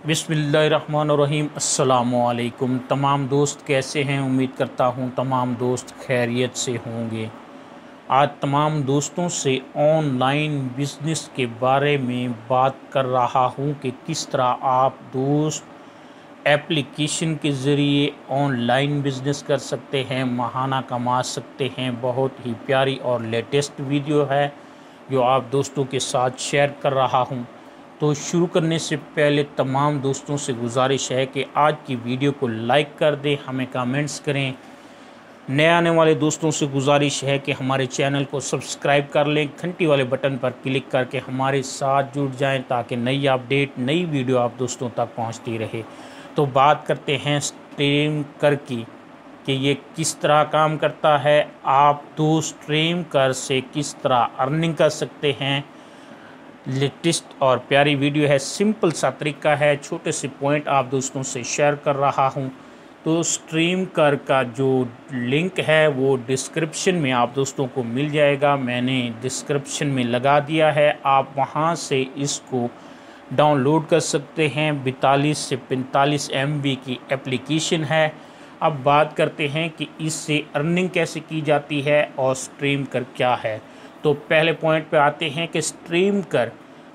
बिस्मिल्लाहिर्रहमानिर्रहीम। अस्सलामुअलैकुम। तमाम दोस्त कैसे हैं? उम्मीद करता हूँ तमाम दोस्त खैरियत से होंगे। आज तमाम दोस्तों से ऑनलाइन बिज़नेस के बारे में बात कर रहा हूँ कि किस तरह आप दोस्त एप्लीकेशन के ज़रिए ऑनलाइन बिज़नेस कर सकते हैं, महाना कमा सकते हैं। बहुत ही प्यारी और लेटेस्ट वीडियो है जो आप दोस्तों के साथ शेयर कर रहा हूँ। तो शुरू करने से पहले तमाम दोस्तों से गुजारिश है कि आज की वीडियो को लाइक कर दें, हमें कमेंट्स करें। नए आने वाले दोस्तों से गुजारिश है कि हमारे चैनल को सब्सक्राइब कर लें, घंटी वाले बटन पर क्लिक करके हमारे साथ जुड़ जाएं ताकि नई अपडेट, नई वीडियो आप दोस्तों तक पहुंचती रहे। तो बात करते हैं स्ट्रीमकर की कि ये किस तरह काम करता है। आप दोस्त स्ट्रीमकर से किस तरह अर्निंग कर सकते हैं। लेटेस्ट और प्यारी वीडियो है, सिंपल सा तरीका है, छोटे से पॉइंट आप दोस्तों से शेयर कर रहा हूं। तो स्ट्रीमकर का जो लिंक है वो डिस्क्रिप्शन में आप दोस्तों को मिल जाएगा। मैंने डिस्क्रिप्शन में लगा दिया है, आप वहां से इसको डाउनलोड कर सकते हैं। 42 से 45 MB की एप्लीकेशन है। अब बात करते हैं कि इससे अर्निंग कैसे की जाती है और स्ट्रीमकर क्या है। तो पहले पॉइंट पे आते हैं कि स्ट्रीमकर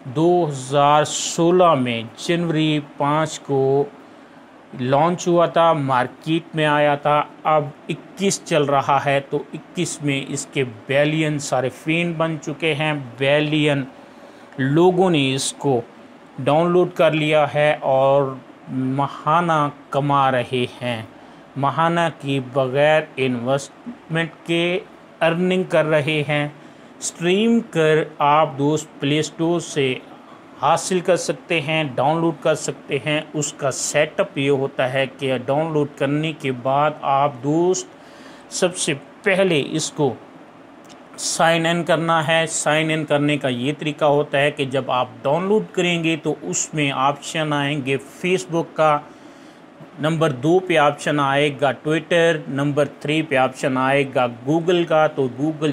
2016 में जनवरी 5 को लॉन्च हुआ था, मार्केट में आया था। अब 21 चल रहा है तो 21 में इसके बिलियन सारे फैन बन चुके हैं, बिलियन लोगों ने इसको डाउनलोड कर लिया है और महाना कमा रहे हैं। महाना की बग़ैर इन्वेस्टमेंट के अर्निंग कर रहे हैं। स्ट्रीमकर आप दोस्त प्ले स्टोर से हासिल कर सकते हैं, डाउनलोड कर सकते हैं। उसका सेटअप ये होता है कि डाउनलोड करने के बाद आप दोस्त सबसे पहले इसको साइन इन करना है। साइन इन करने का ये तरीका होता है कि जब आप डाउनलोड करेंगे तो उसमें ऑप्शन आएंगे फेसबुक का, नंबर 2 पे ऑप्शन आएगा ट्विटर, नंबर 3 पे ऑप्शन आएगा गूगल का। तो गूगल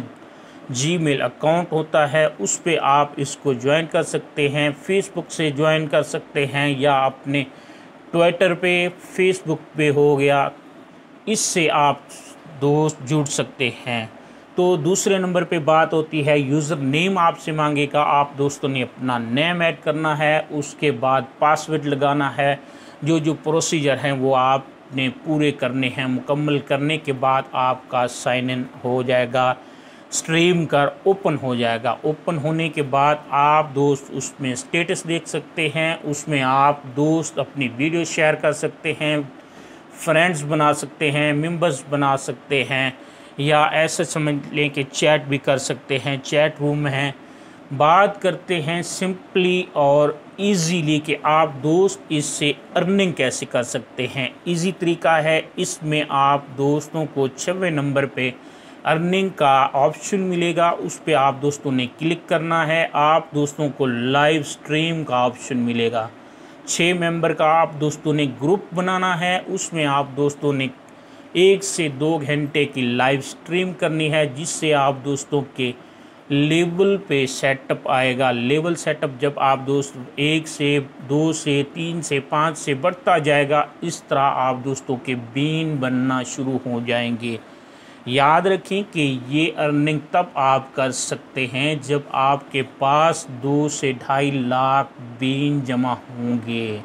जीमेल अकाउंट होता है, उस पे आप इसको ज्वाइन कर सकते हैं। फेसबुक से ज्वाइन कर सकते हैं या अपने ट्विटर पे, फेसबुक पे हो गया, इससे आप दोस्त जुड़ सकते हैं। तो दूसरे नंबर पे बात होती है यूज़र नेम आपसे मांगेगा, आप दोस्तों ने अपना नेम ऐड करना है, उसके बाद पासवर्ड लगाना है। जो जो प्रोसीजर हैं वो आपने पूरे करने हैं। मुकम्मल करने के बाद आपका साइन इन हो जाएगा, स्ट्रीमकर ओपन हो जाएगा। ओपन होने के बाद आप दोस्त उसमें स्टेटस देख सकते हैं, उसमें आप दोस्त अपनी वीडियो शेयर कर सकते हैं, फ्रेंड्स बना सकते हैं, मेंबर्स बना सकते हैं, या ऐसे समझ लें कि चैट भी कर सकते हैं, चैट रूम है। बात करते हैं सिंपली और इजीली कि आप दोस्त इससे अर्निंग कैसे कर सकते हैं। इजी तरीका है, इसमें आप दोस्तों को 6वें नंबर पे अर्निंग का ऑप्शन मिलेगा, उस पे आप दोस्तों ने क्लिक करना है। आप दोस्तों को लाइव स्ट्रीम का ऑप्शन मिलेगा। 6 मेंबर का आप दोस्तों ने ग्रुप बनाना है, उसमें आप दोस्तों ने 1 से 2 घंटे की लाइव स्ट्रीम करनी है, जिससे आप दोस्तों के लेवल पे सेटअप आएगा। लेवल सेटअप जब आप दोस्त 1 से 2 से 3 से 5 से बढ़ता जाएगा, इस तरह आप दोस्तों के बीन बनना शुरू हो जाएंगे। याद रखें कि ये अर्निंग तब आप कर सकते हैं जब आपके पास 2 से 2.5 लाख बीन जमा होंगे।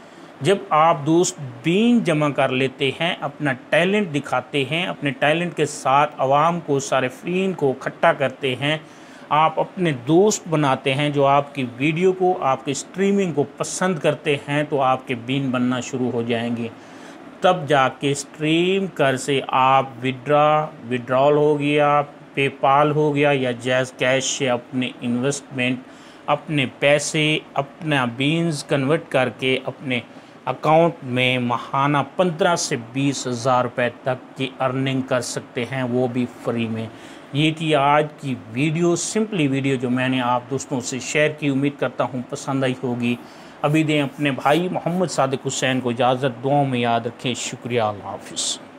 जब आप दोस्त बीन जमा कर लेते हैं, अपना टैलेंट दिखाते हैं, अपने टैलेंट के साथ आवाम को, सारे फीन को इकट्ठा करते हैं, आप अपने दोस्त बनाते हैं जो आपकी वीडियो को, आपकी स्ट्रीमिंग को पसंद करते हैं, तो आपके बीन बनना शुरू हो जाएंगे। तब जाके स्ट्रीमकर से आप विड्रॉल हो गया, पेपाल हो गया या जैज़ कैश से अपने इन्वेस्टमेंट, अपने पैसे, अपना बीन्स कन्वर्ट करके अपने अकाउंट में महाना 15 से 20 हज़ार रुपये तक की अर्निंग कर सकते हैं, वो भी फ्री में। ये थी आज की वीडियो, सिंपली वीडियो जो मैंने आप दोस्तों से शेयर की। उम्मीद करता हूँ पसंद आई होगी। अभी दें अपने भाई मोहम्मद सादिक हुसैन को इजाज़त, दुआओं में याद रखें। शुक्रिया, अल्लाह हाफ़िज़।